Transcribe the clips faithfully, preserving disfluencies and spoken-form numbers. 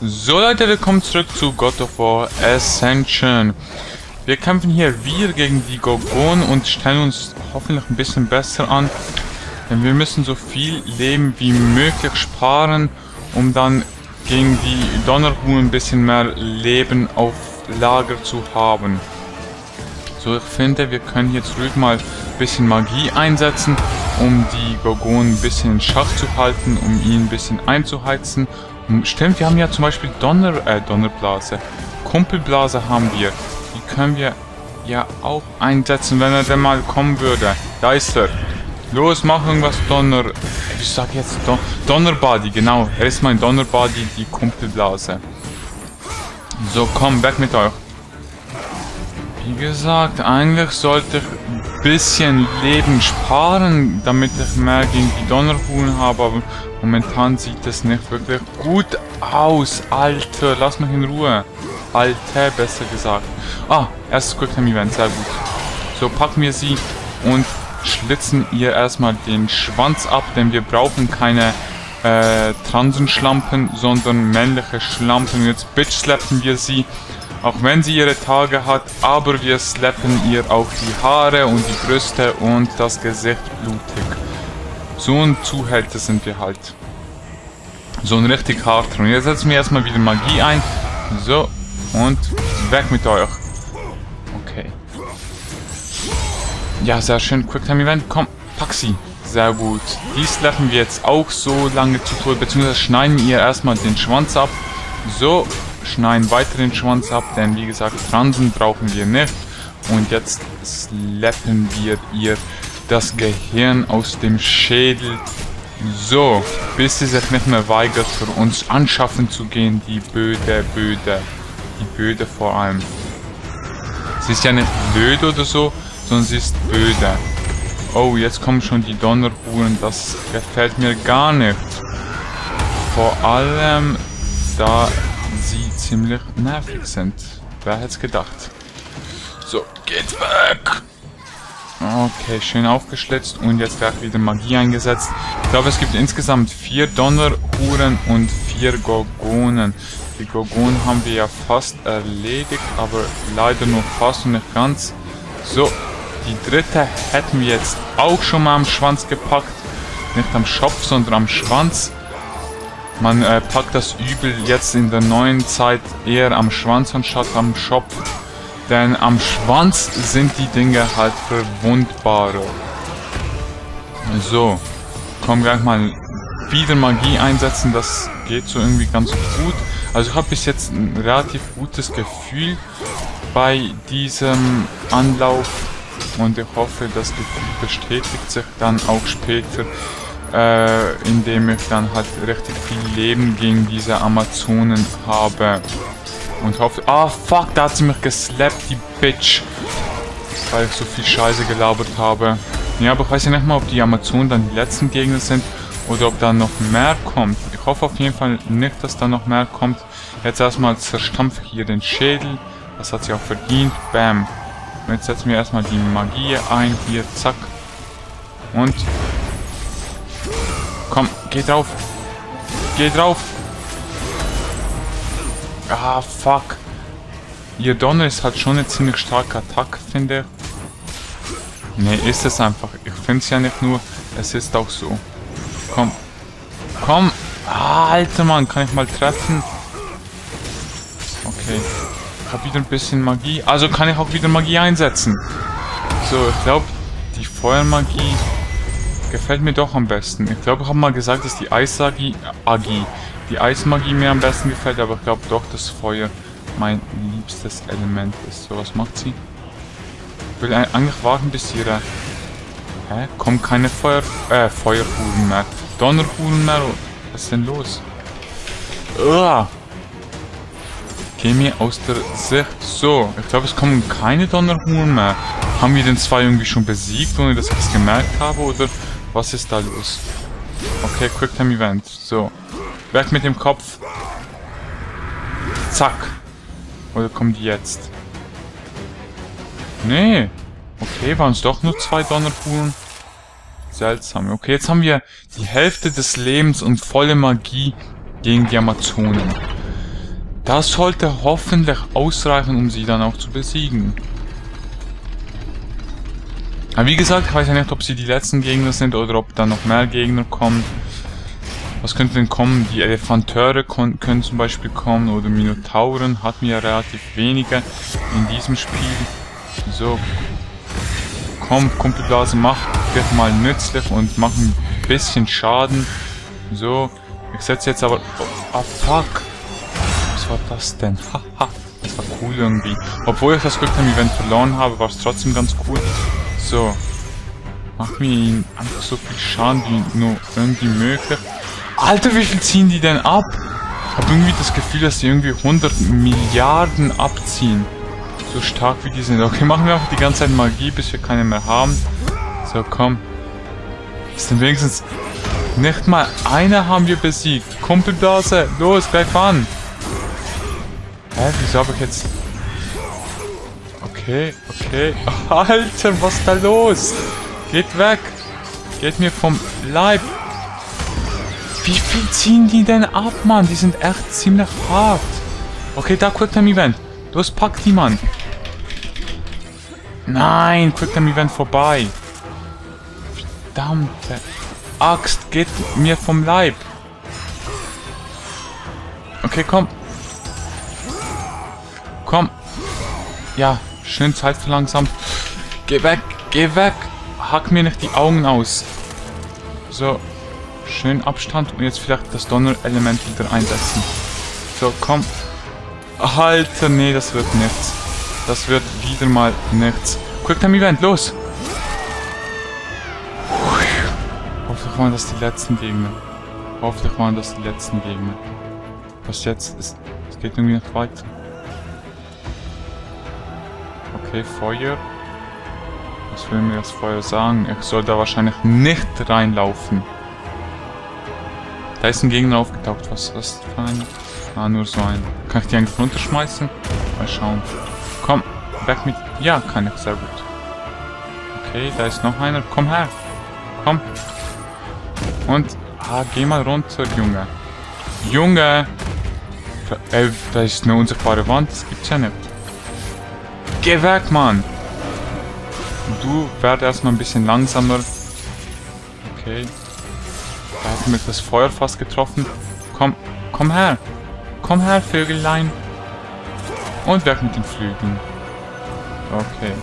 So Leute, willkommen zurück zu God of War Ascension. Wir kämpfen hier wieder gegen die Gorgonen und stellen uns hoffentlich ein bisschen besser an. Denn wir müssen so viel Leben wie möglich sparen, um dann gegen die Donnerhuhn ein bisschen mehr Leben auf Lager zu haben. So, ich finde, wir können jetzt ruhig mal ein bisschen Magie einsetzen, um die Gorgonen ein bisschen in Schach zu halten, um ihn ein bisschen einzuheizen. Stimmt, wir haben ja zum Beispiel Donner, äh, Donnerblase. Kumpelblase haben wir. Die können wir ja auch einsetzen, wenn er denn mal kommen würde. Da ist er. Los, mach irgendwas, Donner... Ich sag jetzt Don Donnerbody, genau. Er ist mein Donnerbody, die Kumpelblase. So, komm, weg mit euch. Wie gesagt, eigentlich sollte ich ein bisschen Leben sparen, damit ich mehr gegen die Donnerhuhn habe, aber momentan sieht es nicht wirklich gut aus. Alter, lass mich in Ruhe. Alter, besser gesagt. Ah, erstes Quicktime-Event, sehr gut. So, packen wir sie und schlitzen ihr erstmal den Schwanz ab, denn wir brauchen keine äh, Transenschlampen, sondern männliche Schlampen. Jetzt bitch-slappen wir sie. Auch wenn sie ihre Tage hat, aber wir slappen ihr auch die Haare und die Brüste und das Gesicht blutig. So ein Zuhälter sind wir halt. So ein richtig harter. Und jetzt setzen wir erstmal wieder Magie ein. So, und weg mit euch. Okay. Ja, sehr schön. Quicktime-Event. Komm, pack sie. Sehr gut. Die slappen wir jetzt auch so lange zu Tode, beziehungsweise schneiden ihr erstmal den Schwanz ab. So. Schneiden weiter den Schwanz ab, denn wie gesagt, Transen brauchen wir nicht. Und jetzt slappen wir ihr das Gehirn aus dem Schädel. So, bis sie sich nicht mehr weigert, für uns anschaffen zu gehen. Die Böde, Böde. Die Böde vor allem. Sie ist ja nicht blöd oder so, sondern sie ist böde. Oh, jetzt kommen schon die Donnerhuhn. Das gefällt mir gar nicht. Vor allem, da sie ziemlich nervig sind. Wer hätte es gedacht? So, geht weg! Okay, schön aufgeschlitzt und jetzt gleich wieder Magie eingesetzt. Ich glaube, es gibt insgesamt vier Donnerhuren und vier Gorgonen. Die Gorgonen haben wir ja fast erledigt, aber leider nur fast und nicht ganz. So, die dritte hätten wir jetzt auch schon mal am Schwanz gepackt. Nicht am Schopf, sondern am Schwanz. Man äh, packt das Übel jetzt in der neuen Zeit eher am Schwanz anstatt am Schopf. Denn am Schwanz sind die Dinge halt verwundbarer. So, komm gleich mal wieder Magie einsetzen, das geht so irgendwie ganz gut. Also ich habe bis jetzt ein relativ gutes Gefühl bei diesem Anlauf. Und ich hoffe, das Gefühl bestätigt sich dann auch später. Äh, indem ich dann halt richtig viel Leben gegen diese Amazonen habe. Und hoffe... Ah, fuck, da hat sie mich geslappt, die Bitch. Weil ich so viel Scheiße gelabert habe. Ja, aber ich weiß ja nicht mal, ob die Amazonen dann die letzten Gegner sind. Oder ob da noch mehr kommt. Ich hoffe auf jeden Fall nicht, dass da noch mehr kommt. Jetzt erstmal zerstampfe ich hier den Schädel. Das hat sie auch verdient. Bam. Und jetzt setzen wir erstmal die Magie ein. Hier, zack. Und... Komm, geh drauf. Geh drauf. Ah, fuck. Ihr Donner ist halt schon eine ziemlich starke Attacke, finde ich. Ne, ist es einfach. Ich finde es ja nicht nur, es ist auch so. Komm. Komm. Ah, alter Mann, kann ich mal treffen? Okay. Ich habe wieder ein bisschen Magie. Also kann ich auch wieder Magie einsetzen. So, ich glaube, die Feuermagie gefällt mir doch am besten. Ich glaube, ich habe mal gesagt, dass die Eismagie, Agi, die Eismagie mir am besten gefällt, aber ich glaube doch, dass Feuer mein liebstes Element ist. So, was macht sie? Ich will eigentlich warten, bis ihre... Hä? Kommen keine Feuer... Äh, Feuerhuhn mehr. Donnerhuhn mehr. Was ist denn los? Uah. Geh mir aus der Sicht. So, ich glaube, es kommen keine Donnerhuhn mehr. Haben wir den zwei irgendwie schon besiegt, ohne dass ich es gemerkt habe, oder... Was ist da los? Okay, Quicktime-Event. So. Weg mit dem Kopf. Zack. Oder kommen die jetzt? Nee. Okay, waren es doch nur zwei Donnerhuhn. Seltsam. Okay, jetzt haben wir die Hälfte des Lebens und volle Magie gegen die Amazonen. Das sollte hoffentlich ausreichen, um sie dann auch zu besiegen. Aber wie gesagt, ich weiß ja nicht, ob sie die letzten Gegner sind oder ob da noch mehr Gegner kommen. Was könnte denn kommen? Die Elefanteure können zum Beispiel kommen oder Minotauren. Hatten wir ja relativ wenige in diesem Spiel. So. Komm, Kumpelblase, mach dich mal nützlich und mach ein bisschen Schaden. So. Ich setze jetzt aber... Oh, ah, fuck. Was war das denn? Haha. Das war cool irgendwie. Obwohl ich das Glück am Event verloren habe, war es trotzdem ganz cool. So. Mach mir ihn einfach so viel Schaden wie nur irgendwie möglich. Alter, wie viel ziehen die denn ab? Ich habe irgendwie das Gefühl, dass die irgendwie hundert Milliarden abziehen. So stark wie die sind. Okay, machen wir einfach die ganze Zeit Magie, bis wir keine mehr haben. So, komm. Ist denn wenigstens... Nicht mal einer haben wir besiegt. Kumpelblase, los, greif an. Hä, wieso habe ich jetzt... Okay, okay. Alter, was ist da los? Geht weg. Geht mir vom Leib. Wie viel ziehen die denn ab, Mann? Die sind echt ziemlich hart. Okay, da Quicktime-Event. Los, pack die, Mann. Nein, Quicktime-Event vorbei. Verdammte Axt, geht mir vom Leib. Okay, komm. Komm. Ja, schön Zeit verlangsamt. Geh weg, geh weg. Hack mir nicht die Augen aus. So. Schön Abstand und jetzt vielleicht das Donnerelement wieder einsetzen. So, komm. Alter, nee, das wird nichts. Das wird wieder mal nichts. Quicktime-Event, los! Hoffentlich waren das die letzten Gegner. Hoffentlich waren das die letzten Gegner. Was jetzt ist... Es geht irgendwie noch weiter. Okay, Feuer. Was will mir das Feuer sagen? Ich soll da wahrscheinlich nicht reinlaufen. Da ist ein Gegner aufgetaucht. Was ist das für ein? Ah, nur so ein. Kann ich die eigentlich runterschmeißen? Mal schauen. Komm, weg mit... Ja, kann ich. Sehr gut. Okay, da ist noch einer. Komm her. Komm. Und... Ah, geh mal runter, Junge. Junge! Ey, da ist eine unsichtbare Wand. Das gibt's ja nicht. Geh weg, Mann! Du werd erstmal ein bisschen langsamer. Okay. Da hat mich das Feuer fast getroffen. Komm, komm her. Komm her, Vögelein. Und weg mit den Flügeln. Okay.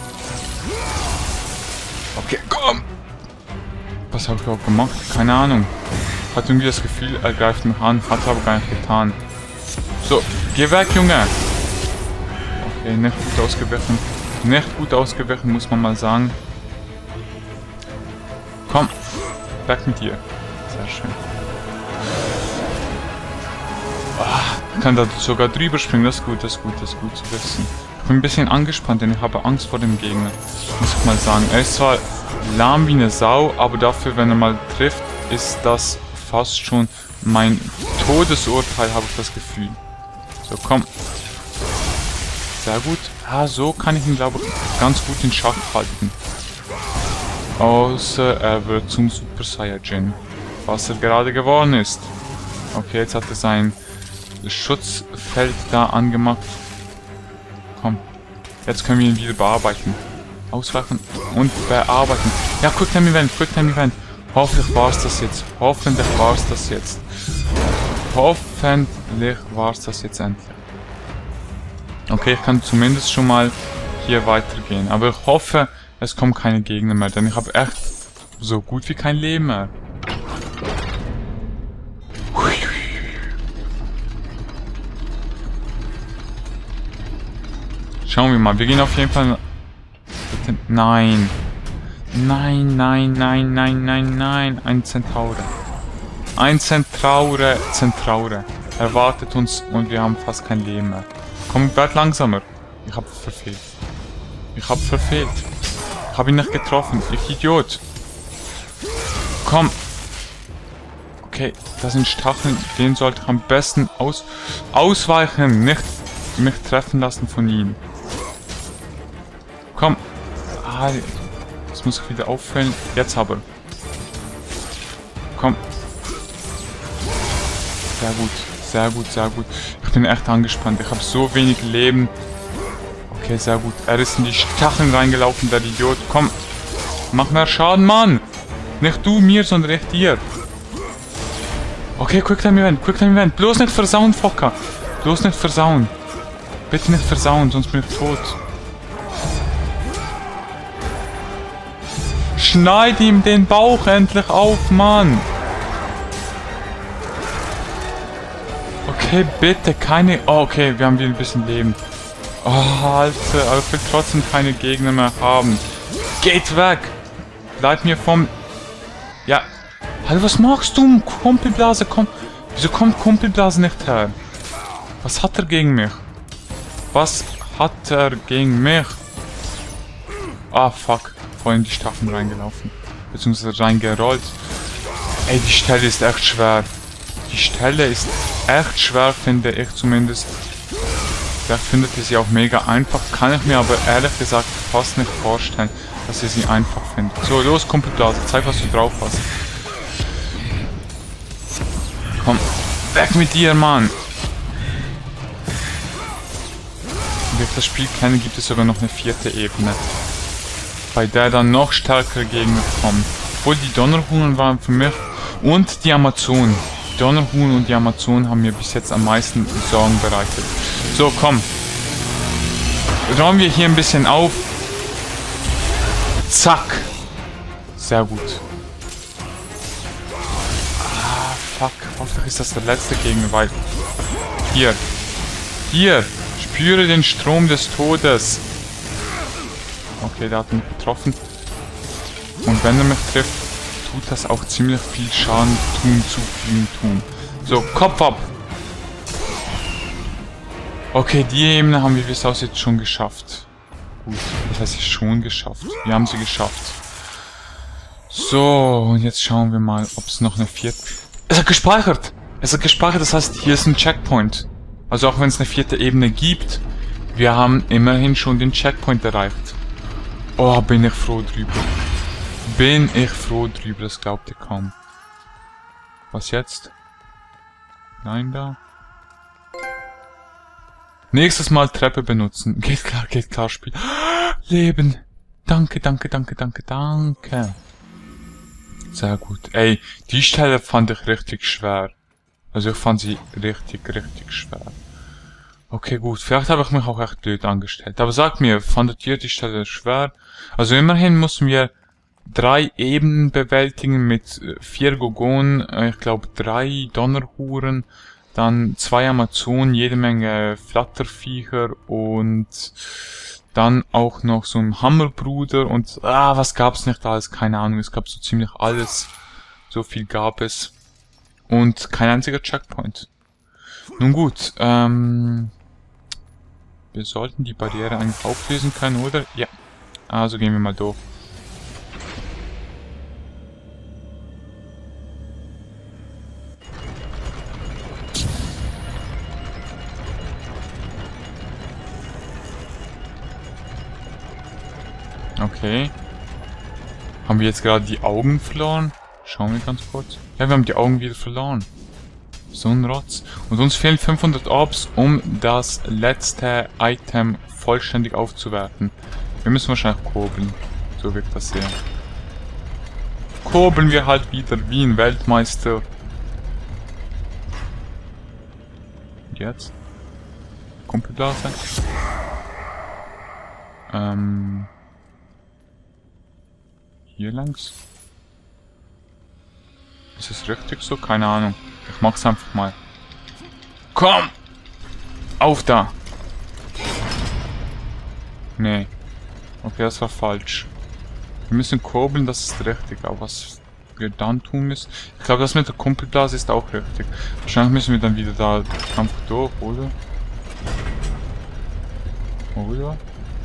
Okay, komm. Was habe ich auch gemacht? Keine Ahnung. Hat irgendwie das Gefühl, er greift mich an. Hat aber gar nicht getan. So, geh weg, Junge. Okay, nicht gut ausgewichen. Nicht gut ausgewichen, muss man mal sagen. Komm. Weg mit dir. Sehr schön. Ah, ich kann da sogar drüber springen. Das ist gut, das ist gut, das ist gut zu wissen. Ich bin ein bisschen angespannt, denn ich habe Angst vor dem Gegner. Muss ich mal sagen. Er ist zwar lahm wie eine Sau, aber dafür, wenn er mal trifft, ist das fast schon mein Todesurteil, habe ich das Gefühl. So, komm. Sehr gut. Ah, so kann ich ihn, glaube ich, ganz gut in Schach halten. Außer er wird zum Super Saiyajin. Was er gerade geworden ist. Okay, jetzt hat er sein Schutzfeld da angemacht. Komm. Jetzt können wir ihn wieder bearbeiten. Ausweichen und bearbeiten. Ja, Quicktime Event, Quicktime Event. Hoffentlich war es das jetzt. Hoffentlich war es das jetzt. Hoffentlich war es das jetzt endlich. Okay, ich kann zumindest schon mal hier weitergehen. Aber ich hoffe, es kommen keine Gegner mehr, denn ich habe echt so gut wie kein Leben mehr. Schauen wir mal, wir gehen auf jeden Fall... Bitte, nein. Nein, nein, nein, nein, nein, nein. Ein Zentaure. Ein Zentaure, Zentaure. Erwartet uns und wir haben fast kein Leben mehr. Komm, werd langsamer. Ich hab verfehlt. Ich hab verfehlt. Ich hab ihn nicht getroffen. Ich Idiot. Komm. Okay, das sind Stacheln. Den sollte ich am besten aus ausweichen. Nicht mich treffen lassen von ihm. Komm. Ah, das muss ich wieder auffüllen. Jetzt aber. Komm. Sehr gut. Sehr gut, sehr gut. Ich bin echt angespannt. Ich habe so wenig Leben. Okay, sehr gut. Er ist in die Stacheln reingelaufen, der Idiot. Komm. Mach mehr Schaden, Mann. Nicht du mir, sondern ich dir. Okay, Quicktime Event. Quicktime Event. Bloß nicht versauen, Fokker. Bloß nicht versauen. Bitte nicht versauen, sonst bin ich tot. Schneid ihm den Bauch endlich auf, Mann. Okay, bitte, keine... Oh, okay, wir haben wieder ein bisschen Leben. Oh, Alter, aber ich will trotzdem keine Gegner mehr haben. Geht weg! Bleib mir vom... Ja. Alter, was machst du? Kumpelblase, komm. Wieso kommt Kumpelblase nicht her? Was hat er gegen mich? Was hat er gegen mich? Ah, fuck. Vorhin die Stacheln reingelaufen. Beziehungsweise reingerollt. Ey, die Stelle ist echt schwer. Die Stelle ist echt schwer, finde ich zumindest. Vielleicht findet ihr sie auch mega einfach. Kann ich mir aber ehrlich gesagt fast nicht vorstellen, dass ihr sie einfach findet. So, los, Kumpelblase. Zeig, was du drauf hast. Komm, weg mit dir, Mann. Wie ich das Spiel kenne, gibt es sogar noch eine vierte Ebene. Bei der dann noch stärkere Gegner kommen. Obwohl die Donnerhuhn waren für mich. Und die Amazonen. Die Donnerhuhn und die Amazonen haben mir bis jetzt am meisten Sorgen bereitet. So, komm. Räumen wir hier ein bisschen auf. Zack. Sehr gut. Ah, fuck. Hoffentlich ist das der letzte Gegner, weil... Hier. Hier. Spüre den Strom des Todes. Okay, der hat mich getroffen. Und wenn er mich trifft, tut das auch ziemlich viel Schaden tun, zufügen tun. So, Kopf ab! Okay, die Ebene haben wir, wie es aussieht, schon geschafft. Gut, das heißt, schon geschafft. Wir haben sie geschafft. So, und jetzt schauen wir mal, ob es noch eine vierte... Es hat gespeichert! Es hat gespeichert, das heißt, hier ist ein Checkpoint. Also auch wenn es eine vierte Ebene gibt, wir haben immerhin schon den Checkpoint erreicht. Oh, bin ich froh drüber. Bin ich froh drüber, das glaubt ihr kaum. Was jetzt? Nein, da. Nächstes Mal Treppe benutzen. Geht klar, geht klar, Spiel. Leben. Danke, danke, danke, danke, danke. Sehr gut. Ey, die Stelle fand ich richtig schwer. Also ich fand sie richtig, richtig schwer. Okay, gut. Vielleicht habe ich mich auch echt blöd angestellt. Aber sagt mir, fandet ihr die Stelle schwer? Also immerhin mussten wir drei Ebenen bewältigen mit vier Gorgonen, ich glaube drei Donnerhuren, dann zwei Amazonen, jede Menge Flatterviecher und dann auch noch so ein Hammerbruder und ah, was gab's nicht alles? Keine Ahnung, es gab so ziemlich alles. So viel gab es. Und kein einziger Checkpoint. Nun gut, ähm... wir sollten die Barriere eigentlich auflösen können, oder? Ja. Also gehen wir mal durch. Okay. Haben wir jetzt gerade die Augen verloren? Schauen wir ganz kurz. Ja, wir haben die Augen wieder verloren. So ein Rotz. Und uns fehlen fünfhundert Orbs, um das letzte Item vollständig aufzuwerten. Wir müssen wahrscheinlich kurbeln. So wirkt das sehr. Kurbeln wir halt wieder wie ein Weltmeister. Und jetzt? Kumpelblase. Ähm... Hier längs? Ist es richtig so? Keine Ahnung. Ich mach's einfach mal. Komm! Auf da! Nee. Okay, das war falsch. Wir müssen kurbeln, das ist richtig. Aber was wir dann tun müssen... Ich glaube, das mit der Kumpelblase ist auch richtig. Wahrscheinlich müssen wir dann wieder da einfach durch, oder? Oder?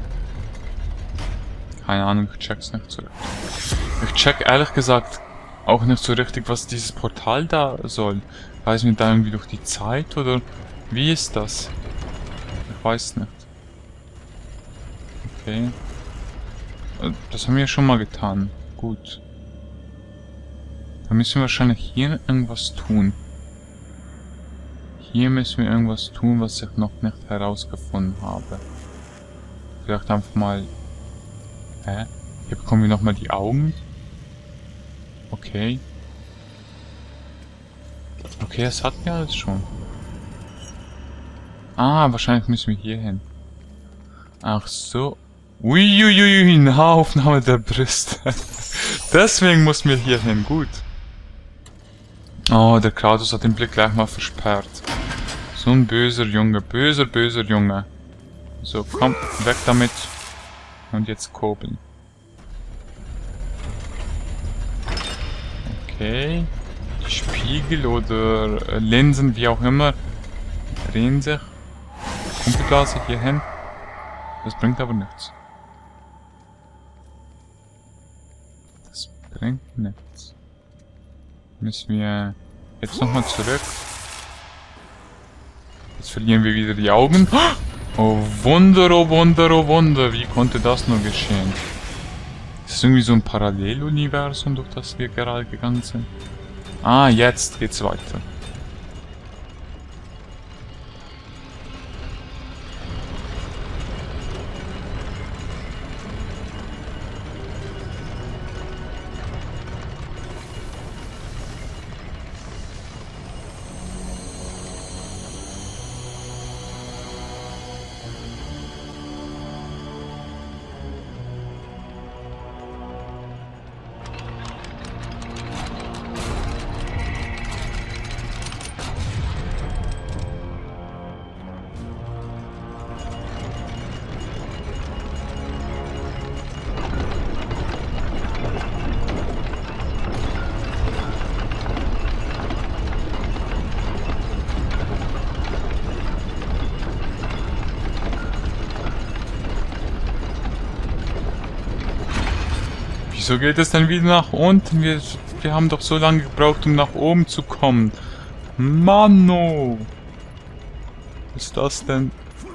Keine Ahnung, ich check's nicht so richtig. Ich check ehrlich gesagt auch nicht so richtig, was dieses Portal da soll. Reisen wir da irgendwie durch die Zeit oder wie ist das? Ich weiß nicht. Okay. Das haben wir schon mal getan. Gut. Da müssen wir wahrscheinlich hier irgendwas tun. hier müssen wir irgendwas tun, was ich noch nicht herausgefunden habe. Vielleicht einfach mal... Hä? Hier bekommen wir nochmal die Augen. Okay. Okay, das hatten wir alles schon. Ah, wahrscheinlich müssen wir hier hin. Ach so. Uiuiui, Nahaufnahme der Brüste. Deswegen mussten wir hier hin. Gut. Oh, der Kratos hat den Blick gleich mal versperrt. So ein böser Junge. Böser, böser Junge. So, komm, weg damit. Und jetzt kurbeln. Okay. Die Spiegel oder äh, Linsen, wie auch immer, drehen sich. Kumpelgase hier hin. Das bringt aber nichts. Das bringt nichts. Müssen wir jetzt nochmal zurück. Jetzt verlieren wir wieder die Augen. Oh Wunder, oh Wunder, oh Wunder. Wie konnte das nur geschehen? Das ist irgendwie so ein Paralleluniversum, durch das wir gerade gegangen sind. Ah, jetzt geht's weiter. Wieso geht es dann wieder nach unten? Wir, wir haben doch so lange gebraucht, um nach oben zu kommen. Manno! Was ist das denn?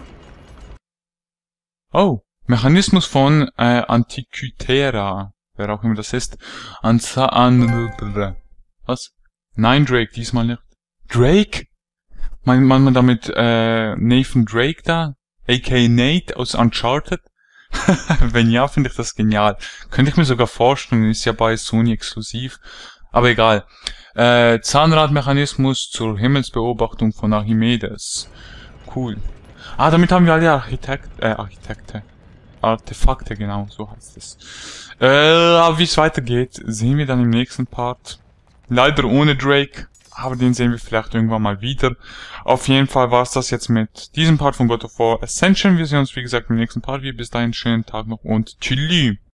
Oh, Mechanismus von äh, Antikythera. Wer auch immer das ist. Anza an... Was? Nein, Drake, diesmal nicht. Drake? Meint man damit äh, Nathan Drake da? A K A Nate aus Uncharted? Wenn ja, finde ich das genial. Könnte ich mir sogar vorstellen, ist ja bei Sony exklusiv. Aber egal. Äh, Zahnradmechanismus zur Himmelsbeobachtung von Archimedes. Cool. Ah, damit haben wir alle Architekt, äh, Architekte. Artefakte, genau, so heißt es. Äh, aber wie es weitergeht, sehen wir dann im nächsten Part. Leider ohne Drake. Aber den sehen wir vielleicht irgendwann mal wieder. Auf jeden Fall war es das jetzt mit diesem Part von God of War Ascension. Wir sehen uns wie gesagt im nächsten Part. Bis dahin schönen Tag noch und tschüss.